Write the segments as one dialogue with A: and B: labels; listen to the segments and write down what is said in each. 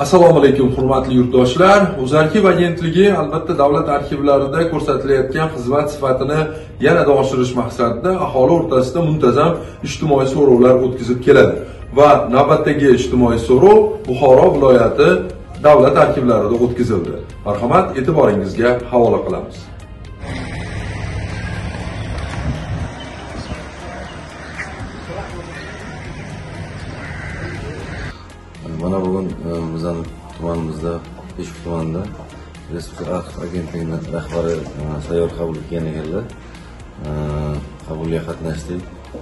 A: Assalomu alaykum hurmatli yurtdoshlar. O'zarxiv agentligi albatta davlat arxivlarida ko'rsatilayotgan xizmat sifatini yanada oshirish maqsadida aholi o'rtasida muntazam ijtimoiy so'rovlar o'tkazib keladi va navbatdagi ijtimoiy so'rov Buxoro viloyati davlat arxivlarida o'tkazildi. Marhamat, e'tiboringizga havola qilamiz.
B: Mana bugun bizning tumanimizda, Peshku tumanida Respublika arxiv agentligining rahbari sayyor qabul qilgan ekanlar. Qabulga qatnashdik.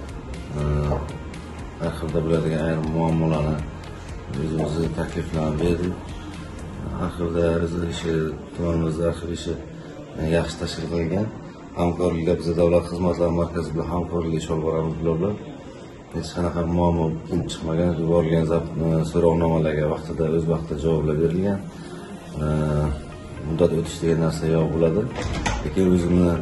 B: Arxivda bo'ladigan ayrim muammolarni o'zimizning takliflarni berdik. Arxivda ishi, tumanimizda arxiv ishi yaxshi tashkil qilingan. Hamkorlikda biz davlat xizmatlari markazi bilan hamkorlik olib boramiz bilan. Hech qanaqa muammo kelib chiqmagan, yuborilgan so'rovnomalarga vaqtida o'z vaqtida javoblar berilgan. Muddat o'tish degan narsa yo'q bo'ladi. Lekin o'zimni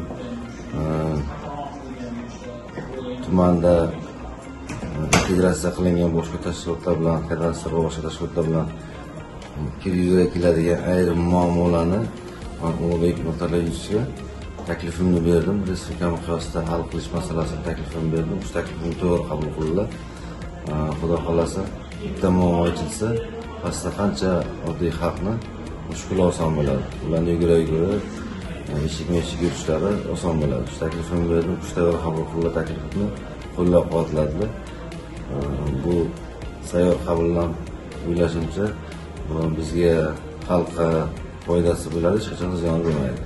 B: tumanda integratsiya qilingan boshqa tashkilotlar bilan, kadastr va boshqa tashkilotlar bilan yuzaga keladigan ayrim muammolarni Ulug'bek Mutallayevga taklifimni berdim. Respublika miqyosida hal qilish masalasini taklifimni berdim. Shu taklifimni to'g'ri qabul qildilar. Xudo xolasa bitta muammo yechilsa, pastda qancha oddiy xalqni mushkuli oson bo'ladi. Ularni yugura eshik yurishlari oson bo'ladi. Shu taklifimni berdim. Shu to'g'ri qabul qildilar taklifimni, qo'llab-quvvatladilar. Bu sayyor qabuldan o'ylashimcha bizga xalqqa foydasi bo'ladi, hech qachon ziyon bo'lmaydi.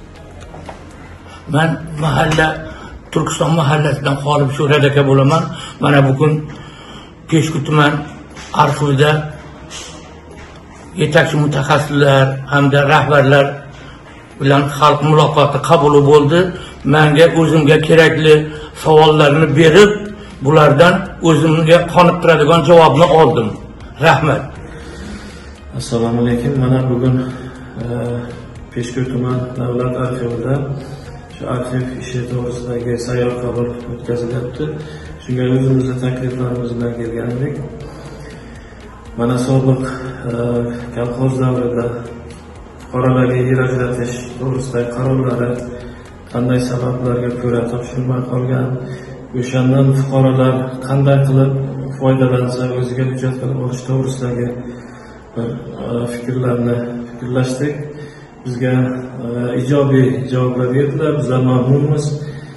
C: Ben mahalla, Turkiston mahallasidan Xolib Sho'rat aka bo'laman. Mana bugun Peshku tuman arxivida yetakchi mutaxassislar hamda rahbarlar bilan xalq muloqoti qabuli bo'ldi. Menga o'zimga kerakli savollarni berib, bulardan o'zimga qoniqtiradigan javobni oldim. Rahmat.
D: Assalomu alaykum. Mana bugun Peshku tuman davlat arxivida shu arxiv ishi to'g'risidagi sayyor qabul o'tkazilyapti. Shunga o'zimizning takliflarimiz bilan kelgandik. Mana sobiq kolxoz davrida fuqarolarga yer ajratish to'g'risidagi qarorlari qanday sabablarga ko'ra topshirilmay qolgan, o'shandan fuqarolar qanday qilib foydalansa o'ziga hujjat qilib olish to'g'risidagi bir fikrlashdik. Bizga ijobiy javoblar berdilar. Bizlar mamnunmiz.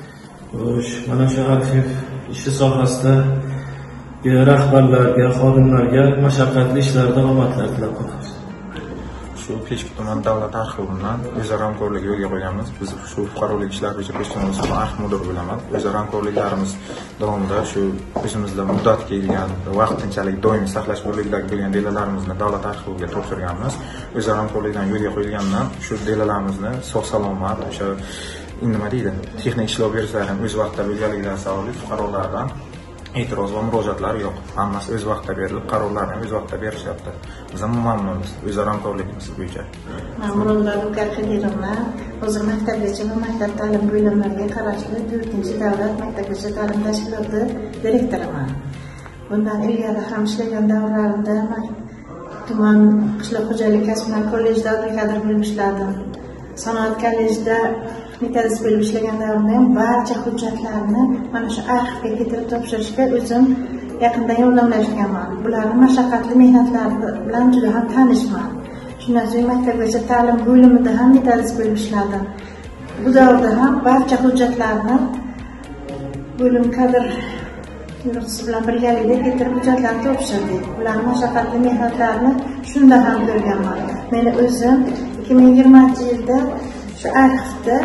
D: Mana shu arxiv ishi sohasida rahbarlarga, xodimlarga mashaqqatli ishlarda omadlar tilab qolamiz.
E: Shu Peshku tuman davlat arxividan o'zaro hamkorlik yo'lga qo'yganmiz. Biz shu fuqarolik ishlar bo'yicha Peshku tuman arxiv mudiri bo'laman. O'zaro hamkorliklarimiz davomida shu o'zimizda muddat kelgan vaqtinchalik doimiy saqlash bo'limidagi bo'lgan delalarimizni davlat arxiviga topshirganmiz. O'zaro hamkorlikdan yo'lga qo'yilgandan shu delalarimizni sog' salomat o'sha nima deydi, texnik ishlov berishlar ham o'z vaqtida bo'lganligidan sababli fuqarolardan e'tiroz va murojaatlar yo'q. Hammasi o'z vaqtida berilib, qarorlarni o'z vaqtida berishyapti. Biz ham mamnunmiz o'zaro hamkorligimiz bo'yicha.
F: Ma'murlar Kadirova hozir maktabgacha va maktab ta'lim bo'limlariga qarashli 4-davlat maktabgacha ta'lim tashkiloti direktoriman. Bundan ilgari ham ishlagan davrlarimda tuman qishloq xo'jalik kasblar kollejida kadr bo'lib ishladim. Sanoat kollejida metodist bo'lib ishlagan davrimda ham barcha hujjatlarni mana shu arxivga keltirib topshirishga o'zim yaqindan yordamlashganman. Bularning mashaqqatli mehnatlari bilan juda ham tanishman. Shundan so'ng maktabgacha ta'lim bo'limida ham metodist bo'lib ishladim. Bu davrda ham barcha hujjatlarni bo'lim kadr yurtchisi bilan birgalikda keltirib hujjatlarni topshirdik. Ularning mashaqqatli mehnatlarini shunda ham ko'rganman. Meni o'zim 2020-yilda shu arxivda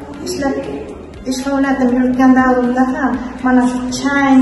F: ish faoliyatim yuritgan davrimda ham mana shu chang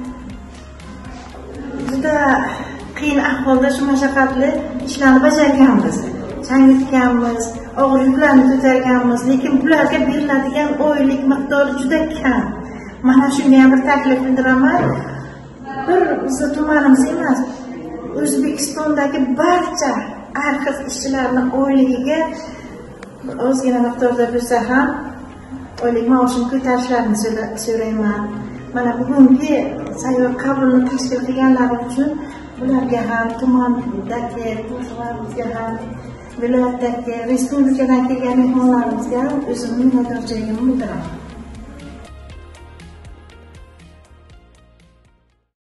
F: juda qiyin ahvolda shu mashaqqatli ishlarni bajarganmiz. Chang yutganmiz, og'ir yuklarni ko'targanmiz, lekin bularga beriladigan oylik miqdori juda kam. Mana shunga ham bir taklif bildiraman. Bir bizni tumanimiz emas, O'zbekistondagi barcha arxiv ishchilarining oyligiga ozgina miqdorda bo'lsa ham oylik maoshini ko'tarishlarini so'rayman. Mana bugungi sayyor qabulni tashkil qilganlar uchun bularga ham tumandagi qo'shiqlarimizga ham viloyatdagi respublikadan kelgan mehmonlarimizga o'zimning minnatdorchiligimni bildiraman.